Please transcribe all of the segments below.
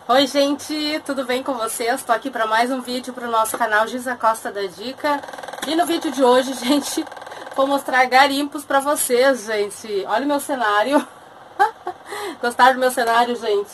Oi gente, tudo bem com vocês? Tô aqui para mais um vídeo pro nosso canal Giza Costa da Dica. E no vídeo de hoje, gente, vou mostrar garimpos para vocês, gente. Olha o meu cenário. Gostaram do meu cenário, gente?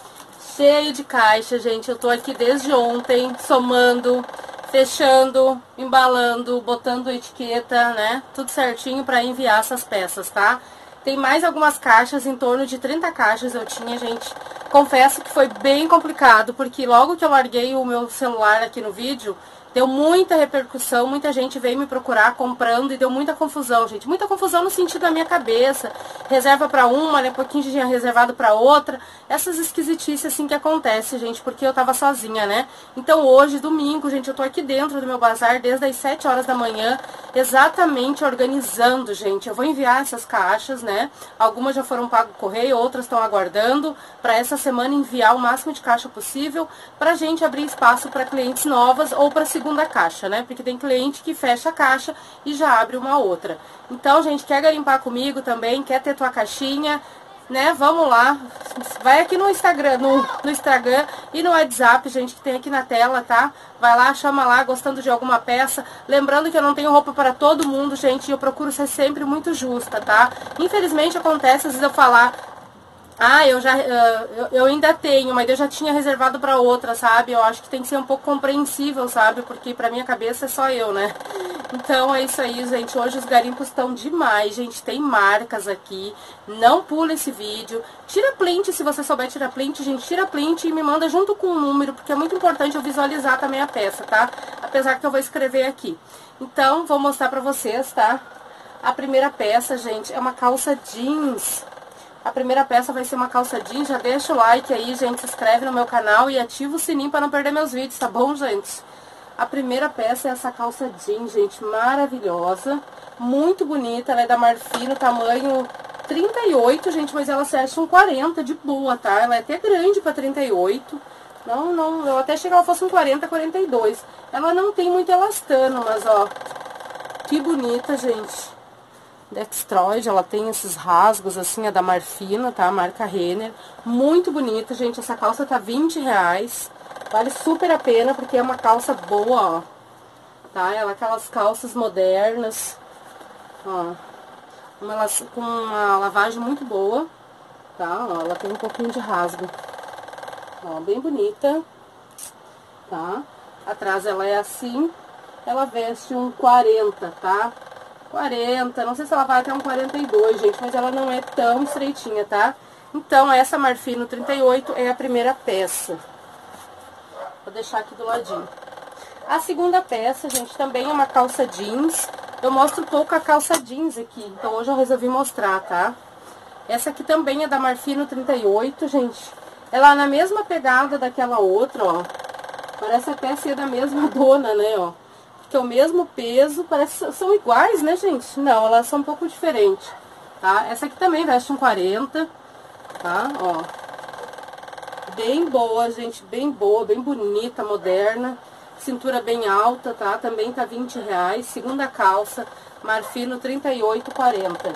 Cheio de caixa, gente. Eu tô aqui desde ontem, somando, fechando, embalando, botando etiqueta, né? Tudo certinho para enviar essas peças, tá? Tem mais algumas caixas, em torno de 30 caixas eu tinha, gente. Confesso que foi bem complicado, porque logo que eu larguei o meu celular aqui no vídeo, deu muita repercussão, muita gente veio me procurar comprando e deu muita confusão, gente. Muita confusão no sentido da minha cabeça. Reserva pra uma, né, pouquinho de dinheiro reservado pra outra. Essas esquisitices assim que acontece, gente, porque eu tava sozinha, né? Então hoje, domingo, gente, eu tô aqui dentro do meu bazar desde as 7 horas da manhã, exatamente organizando, gente. Eu vou enviar essas caixas, né? Algumas já foram pago correio, outras estão aguardando pra essa semana enviar o máximo de caixa possível pra gente abrir espaço pra clientes novas ou pra segunda caixa, né? Porque tem cliente que fecha a caixa e já abre uma outra. Então, gente, quer garimpar comigo também, quer ter tua caixinha, né? Vamos lá. Vai aqui no Instagram, no Instagram e no WhatsApp, gente, que tem aqui na tela, tá? Vai lá, chama lá, gostando de alguma peça. Lembrando que eu não tenho roupa para todo mundo, gente, e eu procuro ser sempre muito justa, tá? Infelizmente acontece às vezes eu falar: ah, eu ainda tenho, mas eu já tinha reservado para outra, sabe? Eu acho que tem que ser um pouco compreensível, sabe? Porque pra minha cabeça é só eu, né? Então é isso aí, gente. Hoje os garimpos estão demais, gente. Tem marcas aqui. Não pula esse vídeo. Tira print, se você souber tirar print, gente. Tira print e me manda junto com o número, porque é muito importante eu visualizar também a peça, tá? Apesar que eu vou escrever aqui. Então, vou mostrar pra vocês, tá? A primeira peça, gente, é uma calça jeans. A primeira peça vai ser uma calça jeans. Já deixa o like aí, gente, se inscreve no meu canal e ativa o sininho para não perder meus vídeos, tá bom, gente? A primeira peça é essa calça jeans, gente, maravilhosa, muito bonita. Ela é da Marfino, tamanho 38, gente, mas ela serve um 40 de boa, tá? Ela é até grande para 38. Não, eu até achei que ela fosse um 40, 42. Ela não tem muito elastano, mas ó, que bonita, gente. Dextroid, ela tem esses rasgos assim, é da Marfino, tá? Marca Renner. Muito bonita, gente. Essa calça tá R$20. Vale super a pena, porque é uma calça boa, ó. Tá? Ela é aquelas calças modernas, ó. Com uma lavagem muito boa, tá? Ó, ela tem um pouquinho de rasgo. Ó, bem bonita, tá? Atrás ela é assim. Ela veste um 40, tá? 40, não sei se ela vai até um 42, gente, mas ela não é tão estreitinha, tá? Então, essa Marfino 38 é a primeira peça. Vou deixar aqui do ladinho. A segunda peça, gente, também é uma calça jeans. Eu mostro pouco a calça jeans aqui, então hoje eu resolvi mostrar, tá? Essa aqui também é da Marfino 38, gente. Ela é na mesma pegada daquela outra, ó. Parece até ser da mesma dona, né, ó. Que é o mesmo peso, parece que são iguais, né, gente? Não, elas são um pouco diferentes, tá? Essa aqui também veste um 40, tá? Ó. Bem boa, gente, bem boa, bem bonita, moderna. Cintura bem alta, tá? Também tá R$20. Segunda calça, Marfino 38, 40.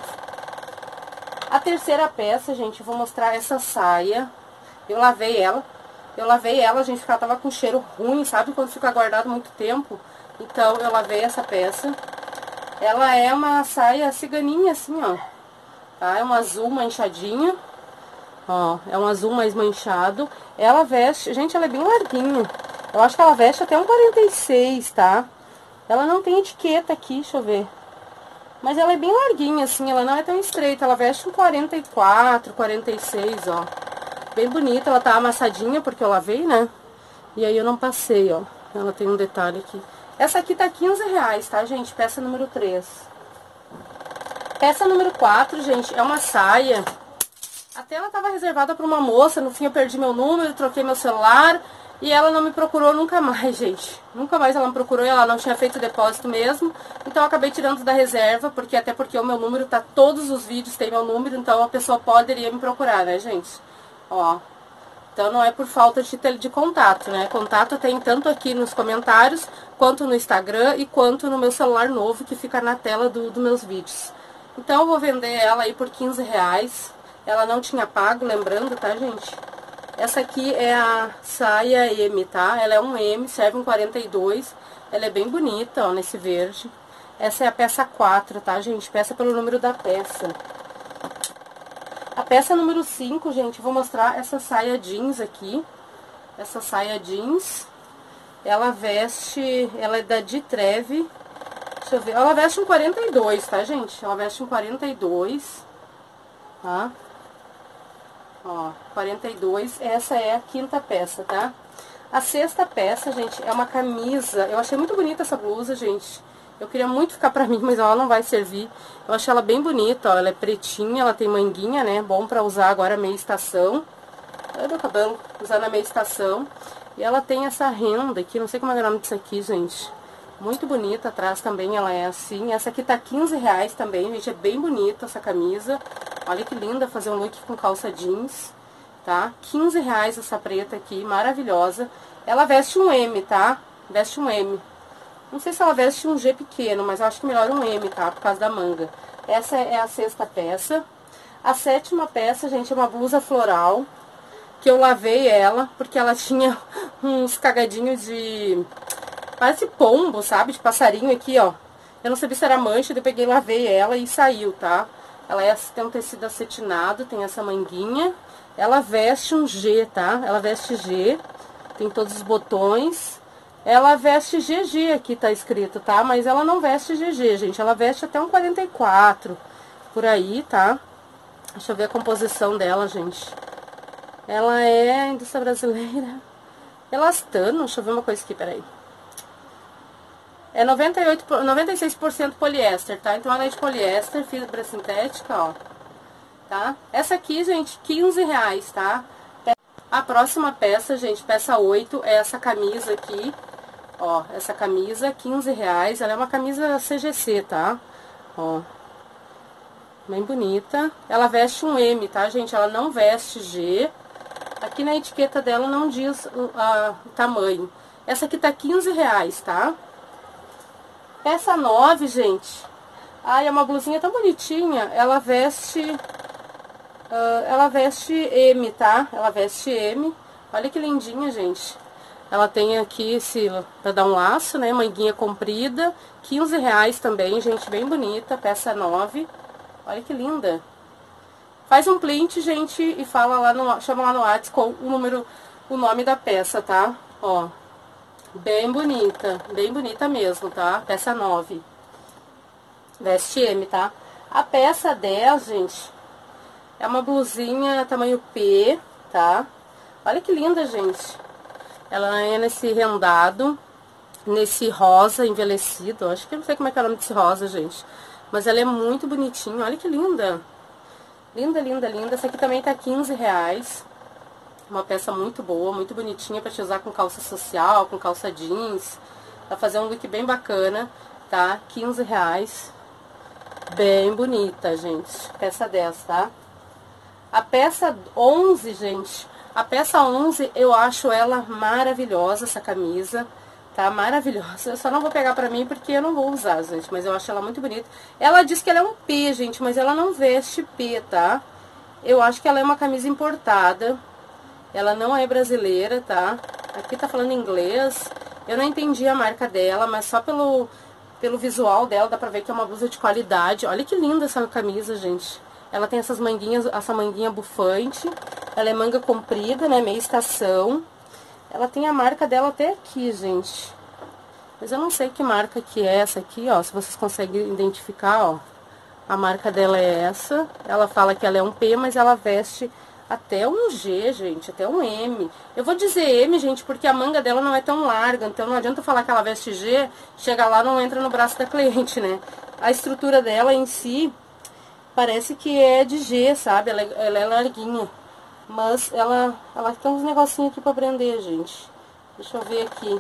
A terceira peça, gente, eu vou mostrar essa saia. Eu lavei ela, gente, porque ela tava com cheiro ruim, sabe? Quando fica guardado muito tempo. Então, eu lavei essa peça. Ela é uma saia ciganinha, assim, ó. Tá? É um azul manchadinho. Ó, é um azul mais manchado. Ela veste... Gente, ela é bem larguinha. Eu acho que ela veste até um 46, tá? Ela não tem etiqueta aqui, deixa eu ver. Mas ela é bem larguinha, assim. Ela não é tão estreita. Ela veste um 44, 46, ó. Bem bonita. Ela tá amassadinha, porque eu lavei, né? E aí eu não passei, ó. Ela tem um detalhe aqui. Essa aqui tá R$15, tá, gente? Peça número 3. Peça número 4, gente, é uma saia. Até ela tava reservada pra uma moça. No fim eu perdi meu número, troquei meu celular. E ela não me procurou nunca mais, gente. Nunca mais ela me procurou e ela não tinha feito depósito mesmo. Então eu acabei tirando da reserva, até porque o meu número tá... Todos os vídeos tem meu número, então a pessoa poderia me procurar, né, gente? Ó. Então, não é por falta de contato, né? Contato tem tanto aqui nos comentários, quanto no Instagram e quanto no meu celular novo, que fica na tela dos meus vídeos. Então, eu vou vender ela aí por R$15. Ela não tinha pago, lembrando, tá, gente? Essa aqui é a saia M, tá? Ela é um M, serve um 42. Ela é bem bonita, ó, nesse verde. Essa é a peça 4, tá, gente? Peça pelo número da peça. A peça número 5, gente, vou mostrar essa saia jeans aqui. Essa saia jeans. Ela veste, ela é da Ditreve. Deixa eu ver, ela veste um 42, tá, gente? Ela veste um 42, tá? Ó, 42, essa é a 5ª peça, tá? A 6ª peça, gente, é uma camisa. Eu achei muito bonita essa blusa, gente. Eu queria muito ficar pra mim, mas ela não vai servir. Eu achei ela bem bonita, ó. Ela é pretinha, ela tem manguinha, né? Bom pra usar agora meia estação. Olha meu cabelo, usar na meia estação. E ela tem essa renda aqui, não sei como é o nome disso aqui, gente. Muito bonita, atrás também ela é assim. Essa aqui tá 15 reais também, gente. É bem bonita essa camisa. Olha que linda fazer um look com calça jeans, tá? 15 reais essa preta aqui, maravilhosa. Ela veste um M, tá? Veste um M. Não sei se ela veste um G pequeno, mas eu acho que melhor um M, tá? Por causa da manga. Essa é a 6ª peça. A 7ª peça, gente, é uma blusa floral. Que eu lavei ela, porque ela tinha uns cagadinhos de... Parece pombo, sabe? De passarinho aqui, ó. Eu não sabia se era mancha, daí eu peguei, lavei ela e saiu, tá? Ela tem um tecido acetinado, tem essa manguinha. Ela veste um G, tá? Ela veste G. Tem todos os botões. Ela veste GG aqui, tá escrito, tá? Mas ela não veste GG, gente. Ela veste até um 44, por aí, tá? Deixa eu ver a composição dela, gente. Ela é indústria brasileira. Elastano, deixa eu ver uma coisa aqui, peraí. É 96% poliéster, tá? Então ela é de poliéster, fibra sintética, ó. Tá? Essa aqui, gente, 15 reais, tá? A próxima peça, gente, peça 8, é essa camisa aqui. Ó, essa camisa, 15 reais. Ela é uma camisa CGC, tá? Ó. Bem bonita. Ela veste um M, tá, gente? Ela não veste G. Aqui na etiqueta dela não diz o tamanho. Essa aqui tá 15 reais, tá? Peça 9, gente. Ai, é uma blusinha tão bonitinha. Ela veste M, tá? Ela veste M. Olha que lindinha, gente. Ela tem aqui pra dar um laço, né? Manguinha comprida. 15 reais também, gente. Bem bonita. Peça 9. Olha que linda. Faz um print, gente, e fala lá chama lá no WhatsApp com o nome da peça, tá? Ó, bem bonita mesmo, tá? Peça 9. Veste M, tá? A peça 10, gente, é uma blusinha tamanho P, tá? Olha que linda, gente. Ela é nesse rendado, nesse rosa envelhecido. Acho que eu não sei como é que é o nome desse rosa, gente. Mas ela é muito bonitinha, olha que linda. Linda, linda, linda. Essa aqui também tá 15 reais. Uma peça muito boa, muito bonitinha pra te usar com calça social, com calça jeans. Pra fazer um look bem bacana, tá? 15 reais. Bem bonita, gente. Peça 10, tá? A peça 11, gente. A peça 11, eu acho ela maravilhosa, essa camisa. Tá maravilhosa. Eu só não vou pegar pra mim porque eu não vou usar, gente. Mas eu acho ela muito bonita. Ela diz que ela é um P, gente, mas ela não veste P, tá? Eu acho que ela é uma camisa importada. Ela não é brasileira, tá? Aqui tá falando inglês. Eu não entendi a marca dela, mas só pelo visual dela dá pra ver que é uma blusa de qualidade. Olha que linda essa camisa, gente. Ela tem essas manguinhas, essa manguinha bufante. Ela é manga comprida, né? Meia estação. Ela tem a marca dela até aqui, gente. Mas eu não sei que marca que é essa aqui, ó. Se vocês conseguem identificar, ó. A marca dela é essa. Ela fala que ela é um P, mas ela veste até um G, gente. Até um M. Eu vou dizer M, gente, porque a manga dela não é tão larga. Então não adianta falar que ela veste G. Chega lá, não entra no braço da cliente, né? A estrutura dela em si parece que é de G, sabe? Ela é larguinha. Mas ela tem uns negocinhos aqui pra prender, gente. Deixa eu ver aqui.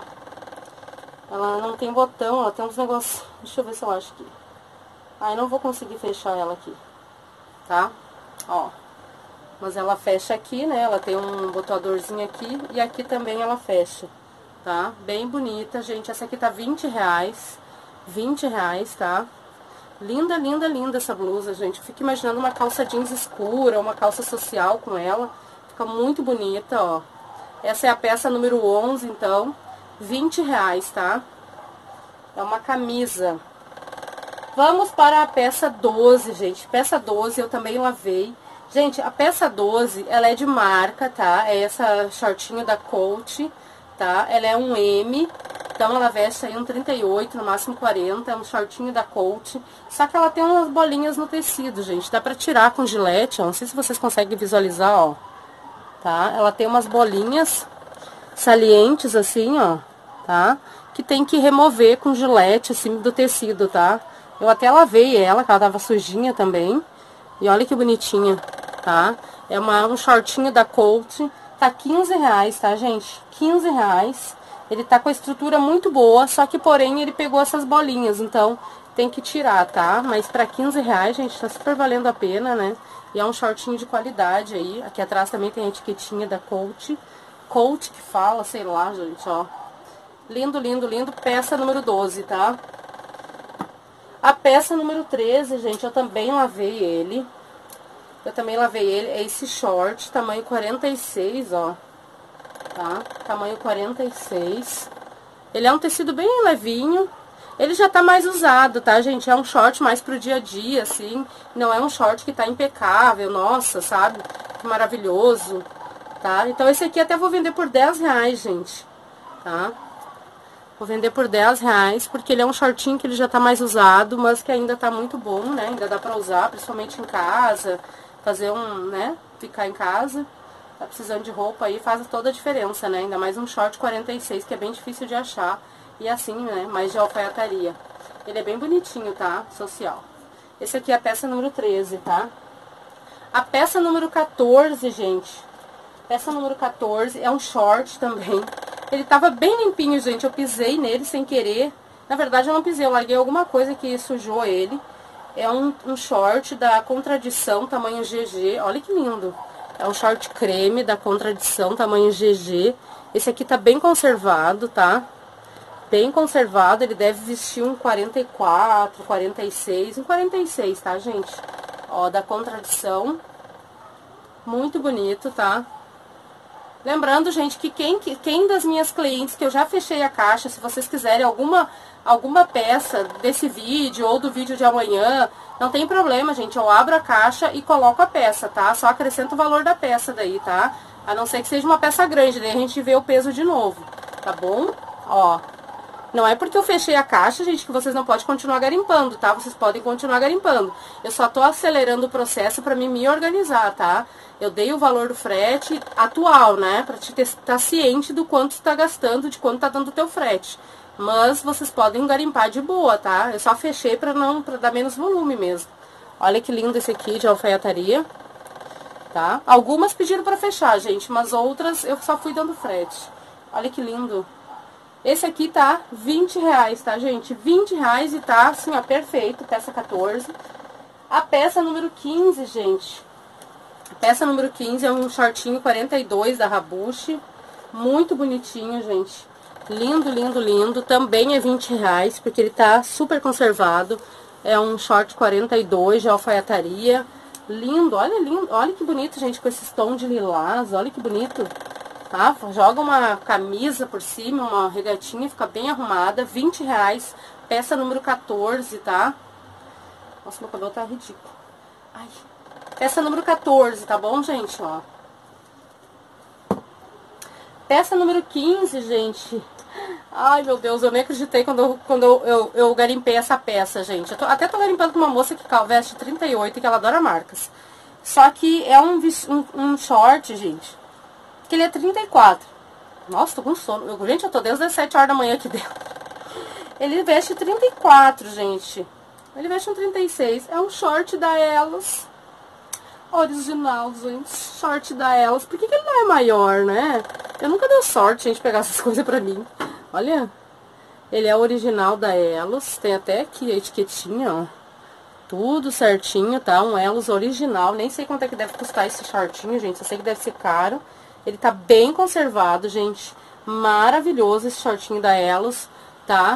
Ela não tem botão, ela tem uns negocinhos. Deixa eu ver se eu acho aqui. Ai, não vou conseguir fechar ela aqui. Tá? Ó. Mas ela fecha aqui, né? Ela tem um botoadorzinho aqui. E aqui também ela fecha. Tá? Bem bonita, gente. Essa aqui tá 20 reais. 20 reais, tá? Linda, linda, linda essa blusa, gente. Eu fico imaginando uma calça jeans escura, uma calça social com ela. Fica muito bonita, ó. Essa é a peça número 11, então, R$20, tá? É uma camisa. Vamos para a peça 12, gente. Peça 12 eu também lavei. Gente, a peça 12, ela é de marca, tá? É essa shortinho da Coach, tá? Ela é um M, então ela veste aí um 38, no máximo 40. É um shortinho da Coach. Só que ela tem umas bolinhas no tecido, gente. Dá pra tirar com gilete, ó. Não sei se vocês conseguem visualizar, ó. Tá? Ela tem umas bolinhas salientes assim, ó. Tá? Que tem que remover com gilete, assim, do tecido, tá? Eu até lavei ela, que ela tava sujinha também. E olha que bonitinha, tá? É um shortinho da Coach. Tá R$15, tá, gente? R$15. Ele tá com a estrutura muito boa, só que, porém, ele pegou essas bolinhas. Então, tem que tirar, tá? Mas pra R$15, gente, tá super valendo a pena, né? E é um shortinho de qualidade aí. Aqui atrás também tem a etiquetinha da Coach. Coach que fala, sei lá, gente, ó. Lindo, lindo, lindo. Peça número 12, tá? A peça número 13, gente, eu também lavei ele. É esse short, tamanho 46, ó. Tá? Tamanho 46. Ele é um tecido bem levinho. Ele já tá mais usado, tá, gente? É um short mais pro dia a dia, assim. Não é um short que tá impecável, nossa, sabe? Que maravilhoso, tá? Então esse aqui até vou vender por R$10, gente, tá? Vou vender por R$10, porque ele é um shortinho que ele já tá mais usado, mas que ainda tá muito bom, né? Ainda dá pra usar, principalmente em casa, fazer né? Ficar em casa, tá precisando de roupa aí, faz toda a diferença, né? Ainda mais um short 46, que é bem difícil de achar, e assim, né? Mais de alfaiataria. Ele é bem bonitinho, tá? Social. Esse aqui é a peça número 13, tá? A peça número 14, gente. Peça número 14 é um short também. Ele tava bem limpinho, gente. Eu pisei nele sem querer. Na verdade, eu não pisei. Eu larguei alguma coisa que sujou ele. É um short da Contradição, tamanho GG. Olha que lindo. É um short creme da Contradição, tamanho GG. Esse aqui tá bem conservado, tá? Bem conservado. Ele deve vestir um 44, 46. Um 46, tá, gente? Ó, da Contradição. Muito bonito, tá? Lembrando, gente, que quem das minhas clientes que eu já fechei a caixa, se vocês quiserem alguma peça desse vídeo ou do vídeo de amanhã, não tem problema, gente. Eu abro a caixa e coloco a peça, tá? Só acrescento o valor da peça daí, tá? A não ser que seja uma peça grande, daí a gente vê o peso de novo, tá bom? Ó, não é porque eu fechei a caixa, gente, que vocês não podem continuar garimpando, tá? Vocês podem continuar garimpando. Eu só tô acelerando o processo pra mim me organizar, tá? Eu dei o valor do frete atual, né? Pra te estar ciente do quanto tu tá gastando, de quanto tá dando o teu frete. Mas vocês podem garimpar de boa, tá? Eu só fechei pra dar menos volume mesmo. Olha que lindo esse aqui de alfaiataria, tá? Algumas pediram pra fechar, gente, mas outras eu só fui dando frete. Olha que lindo. Esse aqui tá R$20, tá, gente? R$20 e tá, assim, ó, perfeito. Peça 14. A peça número 15, gente. A peça número 15 é um shortinho 42 da Rabushi. Muito bonitinho, gente. Lindo, lindo, lindo. Também é R$20, porque ele tá super conservado. É um short 42 de alfaiataria. Lindo, olha que bonito, gente, com esses tons de lilás. Olha que bonito. Tá? Joga uma camisa por cima, uma regatinha, fica bem arrumada. R$20. Peça número 14, tá? Nossa, meu cabelo tá ridículo. Ai. Peça número 14, tá bom, gente? Ó. Peça número 15, gente. Ai, meu Deus, eu nem acreditei quando eu garimpei essa peça, gente. Até tô garimpando com uma moça que veste 38 e que ela adora marcas. Só que é um short, gente, que ele é 34. Nossa, tô com sono. Gente, eu tô desde as 7 horas da manhã aqui dentro. Ele veste 34, gente. Ele veste um 36. É um short da Elos. Original, gente. Short da Elos. Por que ele não é maior, né? Eu nunca deu sorte, gente, pegar essas coisas pra mim. Olha. Ele é original da Elos. Tem até aqui a etiquetinha, ó. Tudo certinho, tá? Um Elos original. Nem sei quanto é que deve custar esse shortinho, gente. Eu sei que deve ser caro. Ele tá bem conservado, gente. Maravilhoso esse shortinho da Elos, tá?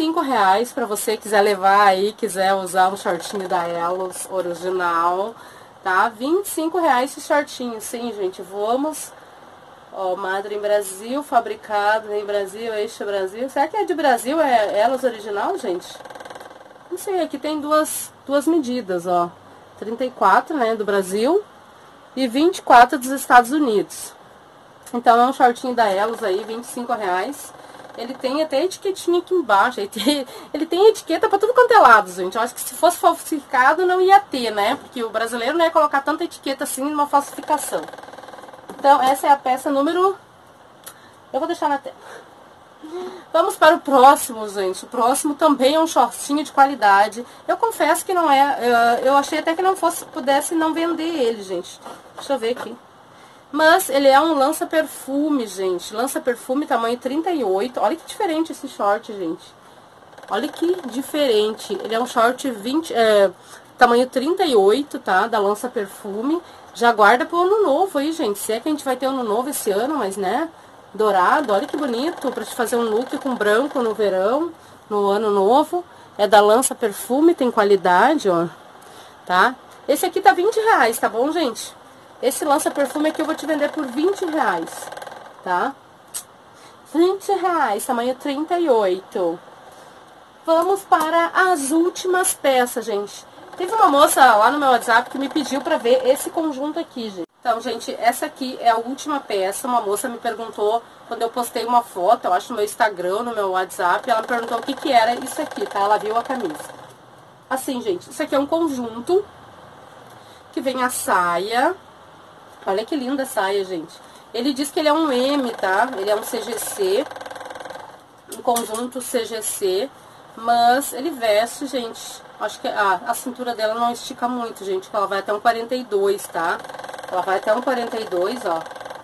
R$25 pra você quiser levar aí, quiser usar um shortinho da Elos original, tá? R$25 esse shortinho, sim, gente, vamos... Ó, Madre em Brasil, fabricado em Brasil, Eixo Brasil. Será que é de Brasil? É elas original, gente? Não sei, aqui tem duas medidas, ó. 34, né, do Brasil e 24 dos Estados Unidos. Então é um shortinho da Elos aí, R$25. Ele tem até etiquetinha aqui embaixo. Ele tem etiqueta pra tudo quanto é lado, gente. Eu acho que se fosse falsificado não ia ter, né? Porque o brasileiro não ia colocar tanta etiqueta assim numa falsificação. Então, essa é a peça número... Eu vou deixar na tela. Vamos para o próximo, gente. O próximo também é um shortinho de qualidade. Eu confesso que não é... Eu achei até que não pudesse não vender ele, gente. Deixa eu ver aqui. Mas ele é um lança-perfume, gente. Lança-perfume tamanho 38. Olha que diferente esse short, gente. Olha que diferente. Ele é um short tamanho 38, tá? Da lança-perfume. Já guarda pro ano novo aí, gente. Se é que a gente vai ter ano novo esse ano, mas, né? Dourado, olha que bonito. Pra te fazer um look com branco no verão, no ano novo. É da Lança Perfume, tem qualidade, ó. Tá? Esse aqui tá R$20, tá bom, gente? Esse Lança Perfume aqui eu vou te vender por R$20, tá? R$20, tamanho 38. Vamos para as últimas peças, gente. Teve uma moça lá no meu WhatsApp que me pediu pra ver esse conjunto aqui, gente. Então, gente, essa aqui é a última peça. Uma moça me perguntou, quando eu postei uma foto, eu acho no meu Instagram, no meu WhatsApp, ela me perguntou o que que era isso aqui, tá? Ela viu a camisa. Assim, gente, isso aqui é um conjunto que vem a saia. Olha que linda a saia, gente. Ele diz que ele é um M, tá? Ele é um CGC, um conjunto CGC, mas ele veste, gente... Acho que a cintura dela não estica muito, gente, porque ela vai até um 42, tá? Ela vai até um 42, ó.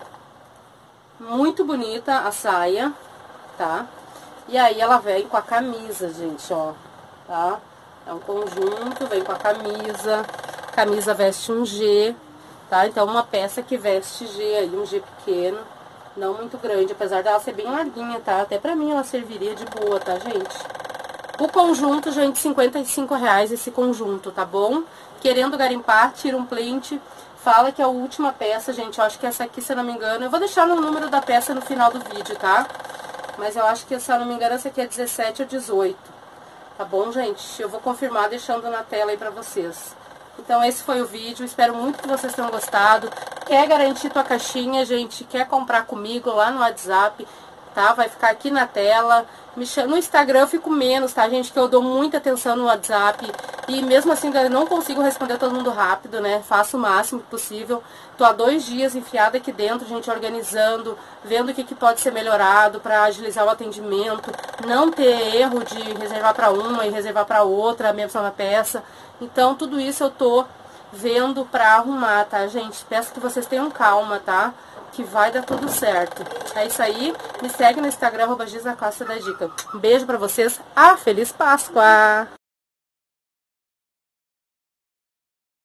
Muito bonita a saia, tá? E aí ela vem com a camisa, gente, ó, tá? É um conjunto, vem com a camisa. Camisa veste um G, tá? Então uma peça que veste G aí, um G pequeno, não muito grande, apesar dela ser bem larguinha, tá? Até pra mim ela serviria de boa, tá, gente? O conjunto, gente, R$55 esse conjunto, tá bom? Querendo garimpar, tira um print, fala que é a última peça, gente. Eu acho que essa aqui, se eu não me engano, eu vou deixar no número da peça no final do vídeo, tá? Mas eu acho que, se eu não me engano, essa aqui é 17 ou 18. Tá bom, gente? Eu vou confirmar deixando na tela aí pra vocês. Então, esse foi o vídeo. Espero muito que vocês tenham gostado. Quer garantir tua caixinha, gente? Quer comprar comigo lá no WhatsApp? Tá? Vai ficar aqui na tela. No Instagram eu fico menos, tá, gente? Que eu dou muita atenção no WhatsApp. E mesmo assim eu não consigo responder todo mundo rápido, né? Faço o máximo possível. Tô há 2 dias enfiada aqui dentro, gente, organizando, vendo o que pode ser melhorado para agilizar o atendimento. Não ter erro de reservar para uma e reservar para outra, a mesma peça. Então tudo isso eu tô vendo pra arrumar, tá, gente? Peço que vocês tenham calma, tá? Que vai dar tudo certo. É isso aí. Me segue no Instagram, @GisaCosta da Dica. Um beijo pra vocês. Feliz Páscoa!